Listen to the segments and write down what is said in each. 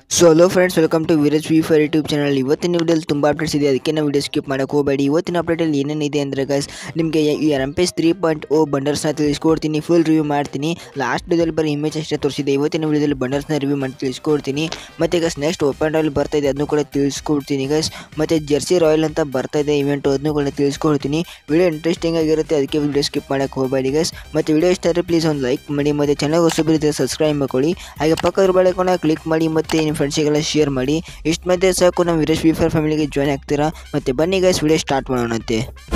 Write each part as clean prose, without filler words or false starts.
So hello friends, welcome to Veeresh V for YouTube channel. ಇವತ್ತಿನ ವಿಡಿಯೋಲಿ ತುಂಬ ಅಪ್ಡೇಟ್ಸ್ ಇದೆ, ಅದಕ್ಕೆ ನಾವು ವಿಡಿಯೋ ಸ್ಕಿಪ್ ಮಾಡೋಕೆ ಹೋಗಬೇಡಿ. ಇವತ್ತಿನ ಅಪ್ಡೇಟಲ್ಲಿ ಏನೇನಿದೆ ಅಂದರೆ ಗೈಸ್, ನಿಮಗೆ ಈ RMPS 3.0 ಬಂಡಲ್ಸ್ನ ತಿಳಿಸ್ಕೊಡ್ತೀನಿ, ಫುಲ್ ರಿವ್ಯೂ ಮಾಡ್ತೀನಿ. ಲಾಸ್ಟ್ ವಿಡಿಯೋದಲ್ಲಿ ಬರೀ ಇಮೇಜ್ ಅಷ್ಟೇ ತೋರಿಸಿದೆ, ಇವತ್ತಿನ ವಿಡಿಯೋದಲ್ಲಿ ಬಂಡಲ್ಸ್ನ ರಿವ್ಯೂ ಮಾಡಿ ತಿಳಿಸ್ಕೊಡ್ತೀನಿ. ಮತ್ತು ಗೈಸ್ ನೆಕ್ಸ್ಟ್ ಓಪನ್ ರಾಯಲ್ ಬರ್ತಾ ಇದೆ, ಅದನ್ನು ಕೂಡ ತಿಳಿಸ್ಕೊಡ್ತೀನಿ ಗೈಸ್. ಮತ್ತು ಜರ್ಸಿ ರಾಯಲ್ ಅಂತ ಬರ್ತಾ ಇದೆ ಇವೆಂಟು, ಅದನ್ನು ಕೂಡ ತಿಳಿಸ್ಕೊಡ್ತೀನಿ. ವಿಡಿಯೋ ಇಂಟ್ರೆಸ್ಟಿಂಗ್ ಆಗಿರುತ್ತೆ, ಅದಕ್ಕೆ ವಿಡಿಯೋ ಸ್ಕಿಪ್ ಮಾಡೋಕೆ ಹೋಗಬೇಡಿ ಗೈಸ್. ಮತ್ತು ವಿಡಿಯೋ ಇಷ್ಟ ಆದರೆ ಪ್ಲೀಸ್ ಒಂದು ಲೈಕ್ ಮಾಡಿ, ಮತ್ತು ಚಾನಲ್ ಹೊಸಬರಿದ್ದರೆ ಸಬ್ಸ್ಕ್ರೈಬ್ ಮಾಡ್ಕೊಳ್ಳಿ. ಹಾಗೆ ಪಕ್ಕದ ಬೆಳಕನ್ನು ಕ್ಲಿಕ್ ಮಾಡಿ, ಮತ್ತು ನಿಮ್ಮ ಫ್ರೆಂಡ್ಸಿಗೆಲ್ಲ ಶೇರ್ ಮಾಡಿ. ಇಷ್ಟು ಮಧ್ಯೆ ಸಾಕು ನಮ್ಮ ವೀರೇಶ್ ವಿ ಫಾರ್ ಫ್ಯಾಮಿಲಿಗೆ ಜಾಯ್ನ್ ಆಗ್ತೀರಾ. ಮತ್ತು ಬನ್ನಿ ಗೈಸ್, ವಿಡಿಯೋ ಸ್ಟಾರ್ಟ್ ಮಾಡೋಣಂತೆ.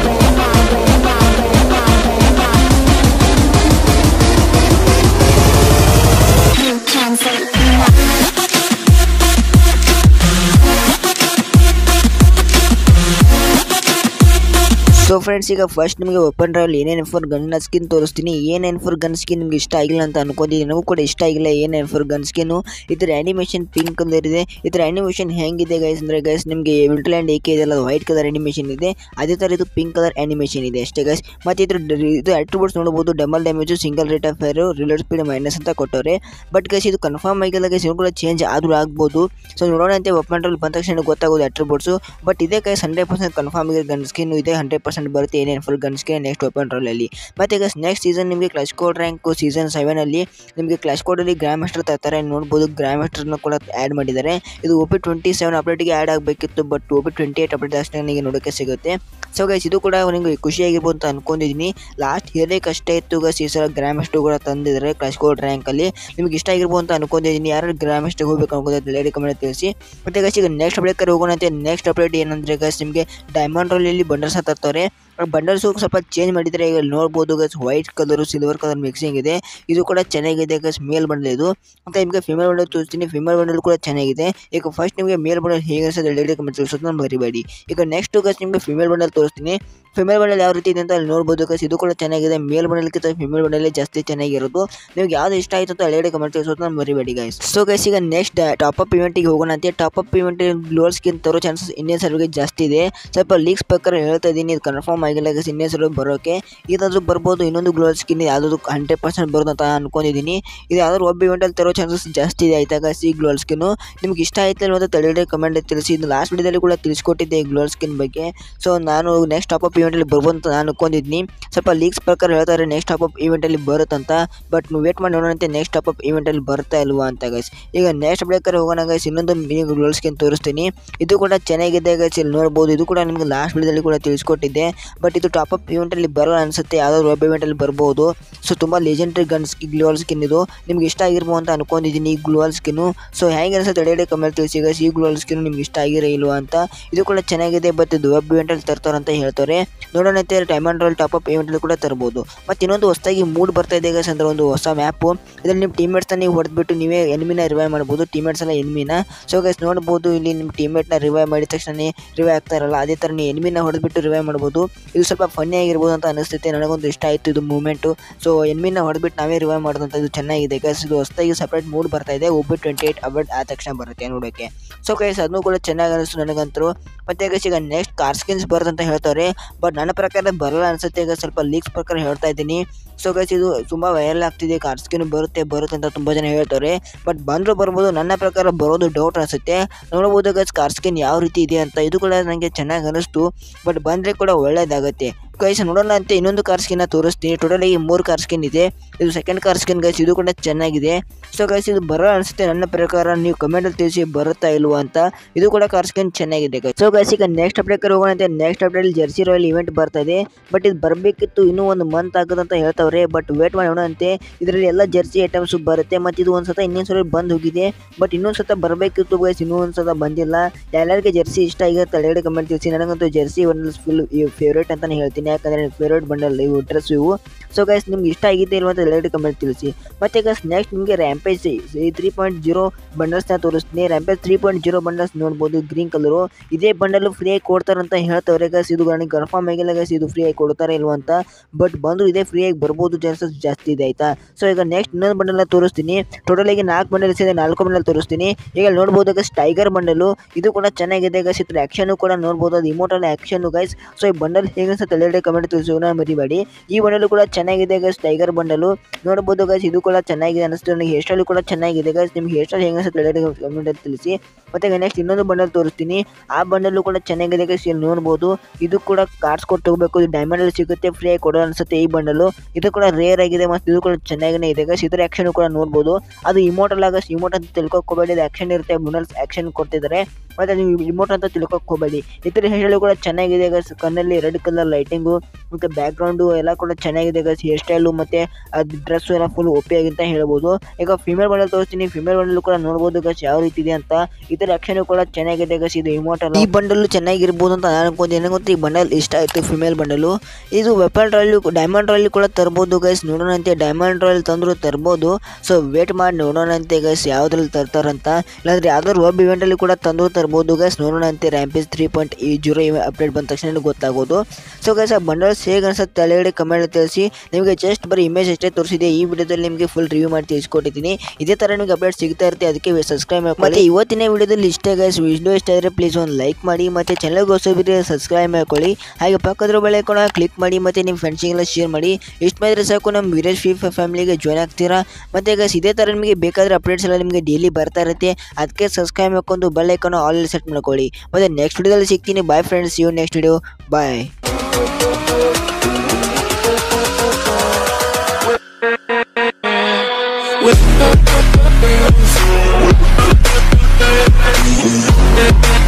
ಸೊ ಫ್ರೆಂಡ್ಸ್, ಈಗ ಫಸ್ಟ್ ನಿಮಗೆ ಓಪನ್ ರಾಯಲ್ ಏನೇನು ಫಾರ್ ಗನ್ನ ಸ್ಕಿನ್ ತೋರಿಸ್ತೀನಿ. ಏನೇನು ಫಾರ್ ಗನ್ ಸ್ಕಿನ್ ನಿಮ್ಗೆ ಇಷ್ಟ ಆಗಿಲ್ಲ ಅಂತ ಅನ್ಕೊಂಡಿದ್ದೀನಿ, ನನಗೂ ಕೂಡ ಇಷ್ಟ ಆಗಿಲ್ಲ ಏನೇನು ಫಾರ್ ಗನ್ ಸ್ಕಿನ್ನು. ಇದರ ಆ್ಯನಿಮೇಷನ್ ಪಿಂಕ್ ಕಲರ್ ಇದೆ. ಇದರ ಆ್ಯನಿಮೇಷನ್ ಹೆಂಗಿದೆ ಗೈಸ್ ಅಂದರೆ ಗೈಸ್, ನಿಮಗೆ ವಿಲ್ಟರ್ಲ್ಯಾಂಡ್ ಏಕೆ ಇದೆಲ್ಲ ವೈಟ್ ಕಲರ್ ಆ್ಯನಿಮೇಷನ್ ಇದೆ, ಅದೇ ಥರ ಇದು ಪಿಂಕ್ ಕಲರ್ ಆ್ಯನಿಮೇಷನ್ ಇದೆ ಅಷ್ಟೇ ಗೈಸ್. ಮತ್ತು ಇದು ಅಟ್ರಿಬ್ಯೂಟ್ಸ್ ನೋಡ್ಬೋದು, double damage, single rate of fire, reload speed minus ಅಂತ ಕೊಟ್ಟವ್ರೆ. ಬಟ್ ಗೈಸ್ ಇದು ಕನ್ಫರ್ಮ್ ಆಗಿಲ್ಲ ಗೈಸ್, ಇದು ಕೂಡ ಚೇಂಜ್ ಆದರೂ ಆಗ್ಬೋದು. ಸೊ ನೋಡೋಣ ಅಂತ ಓಪನ್ ರಾಯಲ್ ಬಂದ ತಕ್ಷಣ ಗೊತ್ತಾಗೋದು ಅಟ್ರಿಬ್ಯೂಟ್ಸು. ಬಟ್ ಇದೇ ಗೈಸ್ 100% ಕನ್ಫರ್ಮ್ ಆಗಿದೆ, ಗನ್ ಸ್ಕಿನ್ ಇದೆ 100% ಬರುತ್ತೆ ಏನೇನು full gun skin next open ರಾಯಲಲ್ಲಿ. ಮತ್ತು ಗೈಸ್ ನೆಕ್ಸ್ಟ್ ಸೀಸನ್ ನಿಮಗೆ ಕ್ಲಾಶ್ ಕೋಡ್ ರ್ಯಾಂಕ್ ಸೀಸನ್ 7 ನಿಮಗೆ ಕ್ಲಾಶ್ ಕೋಡಲ್ಲಿ ಗ್ರ್ಯಾಂಡ್ ಮಾಸ್ಟರ್ ತರ್ತಾರೆ, ನೋಡ್ಬೋದು ಗ್ರ್ಯಾಂಡ್ ಮಾಸ್ಟರ್ನ ಕೂಡ ಆ್ಯಡ್ ಮಾಡಿದ್ದಾರೆ. ಇದು OP27 ಅಪ್ಡೇಟ್ಗೆ ಆ್ಯಡ್ ಆಗಬೇಕಿತ್ತು, ಬಟ್ OP28 ಅಪ್ಡೇಟ್ ಅಷ್ಟೇ ನನಗೆ ನೋಡೋಕ್ಕೆ ಸಿಗುತ್ತೆ. ಸೊ ಗೈಸ್ ಇದು ಕೂಡ ನಿಮಗೆ ಖುಷಿಯಾಗಿರ್ಬೋದು ಅಂತ ಅನ್ಕೊಂಡಿದ್ದೀನಿ. ಲಾಸ್ಟ್ ಇಯರ್ಗೆ ಕಷ್ಟ ಇತ್ತು ಗೈಸ್, ಈ ಸಲ ಗ್ರ್ಯಾಂಡ್ ಮಾಸ್ಟರ್ ಕೂಡ ತಂದಿದ್ದಾರೆ ಕ್ಲಾಶ್ ಕೋಡ್ ರ್ಯಾಂಕಲ್ಲಿ. ನಿಮಗೆ ಇಷ್ಟ ಆಗಿರ್ಬೋದು ಅಂತ ಅನ್ಕೊಂಡಿದ್ದೀನಿ. ಯಾರು ಗ್ರ್ಯಾಂಡ್ ಮಾಸ್ಟರ್ಗೆ ಹೋಗ್ಬೇಕು ಅನ್ಕೋದ್ರೆ ಲೇಡಿ ಕಮೆಂಟ್ ತಿಳಿಸಿ. ಮತ್ತು ಗೈಸ್ ಈಗ ನೆಕ್ಸ್ಟ್ ಅಪ್ಡೇಟ್ ಹೋಗೋಣಂತೆ. ನೆಕ್ಸ್ಟ್ ಅಪ್ಡೇಟ್ ಏನಂದರೆ ಗೈಸ್, ನಿಮಗೆ ಡೈಮಂಡ್ ರಾಯಲಲ್ಲಿ ಬಂಡಲ್ಸ್ ತರ್ತಾರೆ. ಬಂಡಲ್ಸು ಸ್ವಲ್ಪ ಚೇಂಜ್ ಮಾಡಿದರೆ ಈಗ ನೋಡ್ಬೋದು guys, white colour silver colour mixing ಇದೆ. ಇದು ಕೂಡ ಚೆನ್ನಾಗಿದೆ ಗೈಸ್, ಮೇಲ್ ಬಂಡಲ್ ಇದು. ಮತ್ತು ನಿಮಗೆ ಫಿಮೇಲ್ ಬಂಡಲ್ ತೋರಿಸ್ತೀನಿ, ಫಿಮೇಲ್ ಬಂಡಲ್ ಕೂಡ ಚೆನ್ನಾಗಿದೆ. ಈಗ ಫಸ್ಟ್ ನಿಮಗೆ ಮೇಲ್ ಬಂಡಲ್ ಹೇಗೆ ಅನ್ಸುತ್ತೆ ಲೇಡಿ ಕಮೆಂಟ್ ತಿಳಿಸೋದನ್ನ ಮರಿಬೇಡಿ. ಈಗ ನೆಕ್ಸ್ಟ್ ಗೈಸ್ ನಿಮಗೆ ಫಿಮೇಲ್ ಬಂಡಲ್ ತೋರಿಸ್ತೀನಿ. ಫಿಮೇಲ್ ಬಂಡಲ್ ಯಾವ ರೀತಿ ಇದೆ ಅಂತ ಅಲ್ಲಿ ನೋಡ್ಬೋದು ಗೈಸ್, ಇದು ಕೂಡ ಚೆನ್ನಾಗಿದೆ. ಮೇಲ್ ಬಂಡಲ್ಗಿಂತ ಫಿಮೇಲ್ ಬಂಡಲೇ ಜಾಸ್ತಿ ಚೆನ್ನಾಗಿರೋದು. ನಿಮಗೆ ಯಾವ್ದು ಇಷ್ಟ ಆಯಿತು ಅಂತ ಲೇಡಿ ಕಮೆಂಟ್ ತಿಳಿಸೋದನ್ನ ಮರಿಬೇಡಿ ಗೈಸ್. ಸೊ ಗೈಸ್ ಈಗ ನೆಕ್ಸ್ಟ್ ಟಾಪ್ ಅಪ್ ಇವೆಂಟಿಗೆ ಹೋಗೋಣ ಅಂತೆ. Top up event global skin ತರೋ ಚಾನ್ಸಸ್ ಇಂಡಿಯನ್ ಸರ್ವಿಗೆ ಜಾಸ್ತಿ ಇದೆ. ಸ್ವಲ್ಪ ಲೀಕ್ಸ್ ಪ್ರಕಾರ ಹೇಳ್ತಾ ಇದ್ದೀನಿ, ಇದು ಕನ್ಫರ್ಮ್ ಆಗಿಲ್ಲ ಗೈಸ್ ಇಂಡಿಯನ್ ಸರ್ವ್ ಬರೋಕೆ. ಇದಾದರೂ ಬರ್ಬೋದು, ಇನ್ನೊಂದು ಗ್ಲೋವಲ್ ಸ್ಕಿನ್ ಯಾವುದು 100% ಬರೋದು ಅಂತ ಅನ್ಕೊಂಡಿದ್ದೀನಿ. ಇದು ಯಾವ್ದಾದ್ರು ಒಬ್ಬ ಇವೆಂಟಲ್ಲಿ ತರೋ ಚಾನ್ಸಸ್ ಜಾಸ್ತಿ ಇದೆ ಆಯ್ತಾ ಗೈಸ್. ಈ ಗ್ಲೋವಲ್ ಸ್ಕಿನ್ನು ನಿಮ್ಗೆ ಇಷ್ಟ ಆಯ್ತು ಅಂತ ತಲೆಡೆ ಕಮೆಂಟ್ ತಿಳಿಸಿ. ಇದು ಲಾಸ್ಟ್ ವಿಡಿಯೋದಲ್ಲಿ ಕೂಡ ತಿಳಿಸ್ಕೊಟ್ಟಿದ್ದೆ ಈ ಗ್ಲೋವಲ್ ಸ್ಕಿನ್ ಬಗ್ಗೆ. ಸೊ ನಾನು ನೆಕ್ಸ್ಟ್ ಟಾಪ್ ಅಪ್ ಇವೆಂಟಲ್ಲಿ ಬರ್ಬೋದು ಅಂತ ನಾನು ಅನ್ಕೊಂಡಿದ್ದೀನಿ. ಸ್ವಲ್ಪ ಲೀಕ್ಸ್ ಪ್ರಕಾರ ಹೇಳ್ತಾರೆ ನೆಕ್ಸ್ಟ್ ಟಾಪ್ ಅಪ್ ಇವೆಂಟಲ್ಲಿ ಬರುತ್ತಂತ, ಬಟ್ ನೀವು ವೇಟ್ ಮಾಡಿ ನೋಡೋಣಂತೆ ನೆಕ್ಸ್ಟ್ ಟಾಪ್ ಅಪ್ ಇವೆಂಟಲ್ಲಿ ಬರ್ತಾ ಇಲ್ವಾ ಅಂತ ಗೈಸ್. ಈಗ ನೆಕ್ಸ್ಟ್ ಬ್ರೇಕರ್ ಹೋಗೋಣ ಗೈಸ್, ಇನ್ನೊಂದು ಗ್ಲೋವಲ್ ಸ್ಕಿನ್ ತೋರಿಸ್ತೀನಿ. ಇದು ಕೂಡ ಚೆನ್ನಾಗಿದೆ ಗೈಸ್, ಇಲ್ಲಿ ನೋಡ್ಬೋದು. ಇದು ಕೂಡ ನಿಮಗೆ ಲಾಸ್ಟ್ ವಿಡಿಯೋದಲ್ಲಿ ಕೂಡ ತಿಳಿಸ್ಕೊಟ್ಟಿದ್ದೆ, ಬಟ್ ಇದು ಟಾಪ್ ಅಪ್ ಇವೆಂಟಲ್ಲಿ ಬರೋಲ್ಲ ಅನಿಸುತ್ತೆ, ಯಾವುದಾದ್ರು ವೆಬ್ ಇವೆಂಟಲ್ಲಿ ಬರ್ಬೋದು. ಸೊ ತುಂಬ ಲೆಜೆಂಡ್ರಿ ಗನ್ ಗ್ಲೋವಲ್ ಸ್ಕಿನ್ ಇದು, ನಿಮ್ಗೆ ಇಷ್ಟ ಆಗಿರ್ಬೋದು ಅಂತ ಅನ್ಕೊಂಡಿದ್ದೀನಿ ಈ ಗ್ಲೋವಲ್ ಸ್ಕಿನ್ನು. ಸೊ ಹೇಗೆ ಅನಿಸುತ್ತೆ ಎಡೆ ಕಮೆಂಟ್ ತಿಳಿಸಿ ಗೈಸ್, ಈ ಗ್ಲೋವಲ್ ಸ್ಕಿನ್ ನಿಮ್ಗೆ ಇಷ್ಟ ಆಗಿರೋ ಇಲ್ವಾ ಅಂತ. ಇದು ಕೂಡ ಚೆನ್ನಾಗಿದೆ, ಬಟ್ ಇದು ವೆಬ್ ಇವೆಂಟಲ್ಲಿ ತರ್ತಾರೆ ಅಂತ ಹೇಳ್ತಾರೆ. ನೋಡೋಣ ಡೈಮಂಡ್ ರಾಯಲ್ ಟಾಪ್ ಅಪ್ ಇವೆಂಟಲ್ಲಿ ಕೂಡ ತರ್ಬೋದು. ಮತ್ತು ಇನ್ನೊಂದು ಹೊಸದಾಗಿ ಮೂಡ್ ಬರ್ತಾ ಇದೆ ಗೈಸ್, ಅಂದರೆ ಒಂದು ಹೊಸ ಮ್ಯಾಪು. ಇದರಲ್ಲಿ ನಿಮ್ಮ ಟೀಮೇಟ್ಸ್ನ ನೀವು ಹೊಡೆದ್ಬಿಟ್ಟು ನೀವೇ ಎನಿಮಿನ ರಿವೈವ್ ಮಾಡ್ಬೋದು, ಟೀಮೇಟ್ಸ್ ಎಲ್ಲ ಎನಿಮಿನ. ಸೊ ಗೈಸ್ ನೋಡ್ಬೋದು, ಇಲ್ಲಿ ನಿಮ್ಮ ಟೀಮೇಟ್ನ ರಿವೈವ್ ಮಾಡಿದ ತಕ್ಷಣ ರಿವೈವ್ ಆಗ್ತಾರಲ್ಲ, ಅದೇ ಥರ ನೀವು ಎನಿಮಿನ ಹೊಡೆದ್ಬಿಟ್ಟು ರಿವೈವ್ ಮಾಡ್ಬೋದು. ಇದು ಸ್ವಲ್ಪ ಫನ್ನಿ ಆಗಿರ್ಬೋದು ಅಂತ ಅನಿಸ್ತೈತೆ, ನನಗೊಂದು ಇಷ್ಟ ಆಯಿತು ಇದು ಮೂಮೆಂಟು. ಸೊ ಎನಿಮಿನ ಹೊಡೆದ್ಬಿಟ್ಟು ನಾವೇ ರಿವೈವ್ ಮಾಡೋದಂತ ಇದು ಚೆನ್ನಾಗಿದೆ ಗೈಸ್. ಇದು ಹೊಸದಾಗಿ ಸಪ್ರೇಟ್ ಮೂಡ್ ಬರ್ತಾ ಇದೆ, OP28 ಅಪ್ಡೇಟ್ ಆದ ತಕ್ಷಣ ಬರುತ್ತೆ ನೋಡೋಕ್ಕೆ. ಸೊ ಗೈಸ್ ಅದನ್ನು ಕೂಡ ಚೆನ್ನಾಗಿ ಅನಿಸ್ತು ನನಗಂತೂ. ಮತ್ತು ಗೈಸ್ ಈಗ ನೆಕ್ಸ್ಟ್ ಕಾರ್ ಸ್ಕಿನ್ಸ್ ಬರುತ್ತೆ ಅಂತ ಹೇಳ್ತಾರೆ, ಬಟ್ ನನ್ನ ಪ್ರಕಾರ ಬರಲ್ಲ ಅನಿಸುತ್ತೆ ಈಗ, ಸ್ವಲ್ಪ ಲೀಕ್ಸ್ ಪ್ರಕಾರ ಹೇಳ್ತಾ ಇದ್ದೀನಿ. ಸೊ ಗೈಸ್ ಇದು ತುಂಬ ವೈರಲ್ ಆಗ್ತಿದೆ, ಕಾರ್ ಸ್ಕಿನ್ ಬರುತ್ತೆ ಅಂತ ತುಂಬ ಜನ ಹೇಳ್ತಾರೆ, ಬಟ್ ಬಂದರೂ ಬರ್ಬೋದು. ನನ್ನ ಪ್ರಕಾರ ಬರೋದು ಡೌಟ್ ಅನಿಸುತ್ತೆ. ನೋಡ್ಬೋದು ಗೈಸ್ ಕಾರ್ ಸ್ಕಿನ್ ಯಾವ ರೀತಿ ಇದೆ ಅಂತ, ಇದು ಕೂಡ ನನಗೆ ಚೆನ್ನಾಗಿ ಅನಿಸ್ತು, ಬಟ್ ಬಂದರೆ ಕೂಡ ಒಳ್ಳೇದಾಗುತ್ತೆ ಗೈಸ್. ನೋಡೋಣ ಅಂತ ಇನ್ನೊಂದು ಕಾರ್ ಸ್ಕಿನ್ನ ತೋರಿಸ್ತೀನಿ. ಟೋಟಲಿ 3 ಕಾರ್ ಸ್ಕಿನ್ ಇದೆ, ಇದು ಸೆಕೆಂಡ್ ಕಾರ್ ಸ್ಕಿನ್ ಗೈಸ್, ಇದು ಕೂಡ ಚೆನ್ನಾಗಿದೆ. ಸೊ ಗೈಸ್ ಇದು ಬರೋ ಅನಿಸುತ್ತೆ ನನ್ನ ಪ್ರಕಾರ, ನೀವು ಕಮೆಂಟಲ್ಲಿ ತಿಳಿಸಿ ಬರುತ್ತಾ ಇಲ್ವಾ ಅಂತ. ಇದು ಕೂಡ ಕಾರ್ ಸ್ಕಿನ್ ಚೆನ್ನಾಗಿದೆ ಗೈಸ್. ಸೊ ಗೈಸ್ ಈಗ ನೆಕ್ಸ್ಟ್ ಅಪ್ಡೇಟ್ ಹೋಗೋಣ ಅಂತ. Next update jersey royale event ಬರ್ತಾ ಇದೆ, ಬಟ್ ಇದು ಬರಬೇಕಿತ್ತು, ಇನ್ನೂ 1 ಮಂತ್ ಆಗೋದಂತ ಹೇಳ್ತಾವ್ರೆ, ಬಟ್ ವೇಟ್ ಮಾಡಿ ನೋಡೋಣಂತೆ. ಇದರಲ್ಲಿ ಎಲ್ಲ ಜರ್ಸಿ ಐಟಮ್ಸು ಬರುತ್ತೆ, ಮತ್ತು ಇದು ಒಂದು ಸತ ಇನ್ನೊಂದು ಸಲ ಬಂದು ಹೋಗಿದೆ, ಬಟ್ ಇನ್ನೊಂದು ಸತ ಬರಬೇಕಿತ್ತು ಗೈಸ್, ಇನ್ನೂ ಒಂದು ಸತ ಬಂದಿಲ್ಲ. ಎಲ್ಲರಿಗೆ ಜರ್ಸಿ ಇಷ್ಟ ಆಗಿರುತ್ತೆ ಅಲ್ಲೇ ಕಮೆಂಟ್ ತಿಳಿಸಿ. ನನಗಂತೂ ಜರ್ಸಿ ಬಂಡಲ್ಸ್ ಫುಲ್ ಫೇವ್ರೇಟ್ ಅಂತಲೇ ಹೇಳ್ತೀನಿ, ಯಾಕಂದರೆ ಫೇವ್ರೇಟ್ ಬಂಡಲ್ ಇವು ಡ್ರೆಸ್ ಇವು. ಸೊ ಗೈಸ್ ನಿಮ್ಗೆ ಇಷ್ಟ ಆಗಿದೆ ಇಲ್ವ ಅಂತ ಎಲ್ಲರೂ ಕಮೆಂಟ್ ತಿಳಿಸಿ. ಮತ್ತು ಗೈಸ್ ನೆಕ್ಸ್ಟ್ ನಿಮಗೆ ರ್ಯಾಂಪೇಜ್ 3.0 ಬಂಡಲ್ಸ್ನ ತೋರಿಸ್ತೀನಿ. ರ್ಯಾಂಪೇಜ್ 3.0 ಬಂಡಲ್ಸ್ ನೋಡ್ಬೋದು, ಗ್ರೀನ್ ಕಲರು. ಇದೇ ಬಂಡಲು ಫ್ರೀಯಾಗಿ ಕೊಡ್ತಾರಂತ ಹೇಳ್ತವ್ರೆ ಗೈಸ್, ಇದು ನನಗೆ ಕನ್ಫರ್ಮ್ ಆಗಿಲ್ಲ ಗೈಸ್ ಇದು ಫ್ರೀಯಾಗಿ ಕೊಡ್ತಾರೆ ಇಲ್ವ ಅಂತ, ಬಟ್ ಬಂದರೂ ಇದೇ ಫ್ರೀಯಾಗಿ ಬರ್ಬೋದು ಚಾನ್ಸಸ್ ಜಾಸ್ತಿ ಇದೆ ಆಯಿತಾ. ಸೊ ಈಗ ನೆಕ್ಸ್ಟ್ ಇನ್ನೊಂದು ಬಂಡಲ್ನ ತೋರಿಸ್ತೀನಿ. ಟೋಟಲಾಗಿ 4 ಬಂಡಲ್ಸ್ ಇದೆ, 4 ಬಂಡಲ್ ತೋರಿಸ್ತೀನಿ. ಈಗ ನೋಡ್ಬೋದು ಗೈಸ್ ಟೈಗರ್ ಬಂಡಲು, ಇದು ಕೂಡ ಚೆನ್ನಾಗಿದೆ ಗೈಸ್. ಇದ್ರ ಆ್ಯಕ್ಷನು ಕೂಡ ನೋಡ್ಬೋದು, ಅದು ಇಮೋಟಲ್ ಆ್ಯಕ್ಷನು ಗೈಸ್. ಸೊ ಈ ಬಂಡಲ್ ಹೇಗೆ ಅನ್ಸುತ್ತೆ ಕೆಳಗಡೆ ಕಮೆಂಟ್ ತಿಳಿಸೋಣ ಮರಿಬೇಡಿ. ಈ ಬಂಡಲ್ ಕೂಡ ಚೆನ್ನಾಗಿದೆ ಗೈಸ್, ಟೈಗರ್ ಬಂಡಲು ನೋಡಬಹುದು ಗೈಸ್. ಇದು ಕೂಡ ಚೆನ್ನಾಗಿದೆ ಅನಿಸ್ತು ನನಗೆ. ಹೇರ್ ಸ್ಟೈಲ್ ಕೂಡ ಚೆನ್ನಾಗಿದೆ ಗೈಸ್. ನಿಮ್ಗೆ ಹೇರ್ ಸ್ಟೈಲ್ ಹೆಂಗೆ ಅನಿಸುತ್ತೆ ಕೆಳಗಡೆ ಕಮೆಂಟ್ ಅಲ್ಲಿ ತಿಳಿಸಿ. ಮತ್ತೆ ನೆಕ್ಸ್ಟ್ ಇನ್ನೊಂದು ಬಂಡಲ್ ತೋರಿಸ್ತೀನಿ. ಆ ಬಂಡಲ್ ಕೂಡ ಚೆನ್ನಾಗಿದೆ ಗೈಸ್, ಇಲ್ಲಿ ನೋಡ್ಬೋದು. ಇದು ಕೂಡ ಕಾರ್ಡ್ಸ್ ಕೊಟ್ಟು ಹೋಗಬೇಕು. ಇದು ಡೈಮಂಡ್ ಅಲ್ಲಿ ಸಿಗುತ್ತೆ, ಫ್ರೀ ಆಗಿ ಕೊಡೋ ಅನ್ಸುತ್ತೆ ಈ ಬಂಡಲು. ಇದು ಕೂಡ ರೇರ್ ಆಗಿದೆ ಮತ್ತು ಇದು ಕೂಡ ಚೆನ್ನಾಗೇ ಇದೆ ಗೈಸ್. ಇದರ ಆಕ್ಷನ್ ಕೂಡ ನೋಡ್ಬೋದು. ಅದು ಇಮೋಟಲ್ ಆಗಸ್, ಇಮೋಟ್ ಅಂತ ತಿಳ್ಕೊಕೋಬೇಡಿ. ಇದು ಆಕ್ಷನ್ ಇರುತ್ತೆ, ಬಂಡಲ್ಸ್ ಆಕ್ಷನ್ ಕೊಡ್ತಿದ್ದಾರೆ. ಮತ್ತೆ ನೀವು ಇಮೋಟ್ ಅಂತ ತಿಳ್ಕೊಕ್ ಹೋಗಬೇಡಿ. ಇತರ ಹೇಳಿ ಕೂಡ ಚೆನ್ನಾಗಿದೆ ಗೈಸ್. ಕಣ್ಣಲ್ಲಿ ರೆಡ್ ಕಲರ್ ಲೈಟಿಂಗು ಮತ್ತೆ ಬ್ಯಾಕ್ ಗ್ರೌಂಡು ಎಲ್ಲ ಕೂಡ ಚೆನ್ನಾಗಿದೆ ಗೈಸ್. ಹೇರ್ ಸ್ಟೈಲು ಮತ್ತೆ ಅದು ಡ್ರೆಸ್ ಎಲ್ಲ ಫುಲ್ ಓಪಿ ಆಗಿ ಅಂತ ಹೇಳ್ಬೋದು. ಈಗ ಫಿಮೇಲ್ ಬಂಡಲ್ ತೋರಿಸ್ತೀನಿ. ಫಿಮೇಲ್ ಬಂಡಲ್ ಕೂಡ ನೋಡ್ಬೋದು ಗೈಸ್ ಯಾವ ರೀತಿ ಇದೆ ಅಂತ. ಇದರ ಆಕ್ಷನ್ ಕೂಡ ಚೆನ್ನಾಗಿದೆ ಗೈಸ್. ಇದು ಇಮೋಟಲ್. ಈ ಬಂಡಲ್ ಚೆನ್ನಾಗಿರ್ಬೋದು ಅಂತ ನಾನು ಅನ್ಕೊಂತೀನಿ. ಗೊತ್ತು ಈ ಬಂಡಲ್ ಇಷ್ಟ ಆಯ್ತು ಫಿಮೇಲ್ ಬಂಡಲು. ಇದು ವೆಪನ್ ರಾಯಲ್ ಡೈಮಂಡ್ ರಾಯಲ್ ಕೂಡ ತರ್ಬೋದು ಗೈಸ್. ನೋಡೋಣಂತೆ ಡೈಮಂಡ್ ರಾಯಲ್ ತಂದ್ರು ತರ್ಬೋದು. ಸೊ ವೇಟ್ ಮಾಡಿ ನೋಡೋಣಂತೆ ಗೈಸ್ ಯಾವ್ದ್ರಲ್ಲಿ ತರ್ತಾರಂತ. ಇಲ್ಲಾಂದ್ರೆ ಯಾವ್ದಾದ್ರು ವೆಬ್ ಇವೆಂಟ್ ಅಲ್ಲಿ ಕೂಡ ತಂದ್ರು ತರ್ಬೋದು ಗೈಸ್. ನೋಡೋಣಂತೆ ರ್ಯಾಂಪೇಜ್ 3.0 ಅಪ್ಡೇಟ್ ಬಂದ ತಕ್ಷಣ ಗೊತ್ತಾಗೋದು. ಸೊ ಗೈಸ್ ಆ ಬಂಡಲ್ಸ್ ಹೇಗೆ ಅನ್ಸುತ್ತೆ ಕೆಳಗಡೆ ಕಮೆಂಟ್ ತಿಳಿಸಿ. ನಿಮಗೆ ಜಸ್ಟ್ ಬರೀ ಇಮೇಜ್ ಅಷ್ಟೇ ತೋರಿಸಿದೆ. ಈ ವಿಡಿಯೋದಲ್ಲಿ ನಿಮಗೆ ಫುಲ್ ರಿವ್ಯೂ ಮಾಡಿ ತಿಳಿಸ್ಕೊಟ್ಟಿದ್ದೀನಿ. ಇದೇ ತರ ನಿಮಗೆ ಅಪ್ಡೇಟ್ ಸಿಗ್ತಾ ಇರುತ್ತೆ, ಅದಕ್ಕೆ ಸಬ್ಸ್ಕ್ರೈಬ್ ಮಾಡಿ. ಮತ್ತೆ ಇವತ್ತಿನ ವಿಡಿಯೋದಲ್ಲಿ ಇಷ್ಟೇ ಗೈಸ್. ವಿಡಿಯೋ ಇಷ್ಟ ಆದರೆ ಪ್ಲೀಸ್ ಒಂದು ಲೈಕ್ ಮಾಡಿ, ಮತ್ತೆ ಚಾನಲ್ಗೆ ಹೊಸಬಿದ್ರೆ ಸಬ್ಸ್ಕ್ರೈಬ್ ಮಾಡ್ಕೊಳ್ಳಿ. ಹಾಗೆ ಪಕ್ಕದ ಬೆಲೆ ಕೂಡ ಕ್ಲಿಕ್ ಮಾಡಿ, ಮತ್ತೆ ನಿಮ್ಮ ಫ್ರೆಂಡ್ಸಿಗೆಲ್ಲ ಶೇರ್ ಮಾಡಿ. ಇಷ್ಟು ಮಾಡಿದ್ರೆ ಸಾಕು ನಮ್ಮ ವೀರೇಶ್ ಫ್ರೀ ಫ್ಯಾಮಿಲಿಗೆ ಜಾಯ್ನ್ ಆಗ್ತೀರಾ. ಮತ್ತೆ ಗೈಸ್ ಇದೇ ತರ ನಿಮಗೆ ಬೇಕಾದ್ರೆ ಅಪ್ಡೇಟ್ಸ್ ಎಲ್ಲ ನಿಮಗೆ ಡೈಲಿ ಬರ್ತಾ ಇರುತ್ತೆ, ಅದಕ್ಕೆ ಸಬ್ಸ್ಕ್ರೈಬ್ ಮಾಡ್ಕೊಂಡು ಬೆಲ್ ಐಕಾನ್ ಆಲ್ ಸೆಟ್ ಮಾಡ್ಕೊಳ್ಳಿ. ಮತ್ತೆ ನೆಕ್ಸ್ಟ್ ವಿಡಿಯೋದಲ್ಲಿ ಸಿಗ್ತೀನಿ. Bye friends, you next video. Bye. With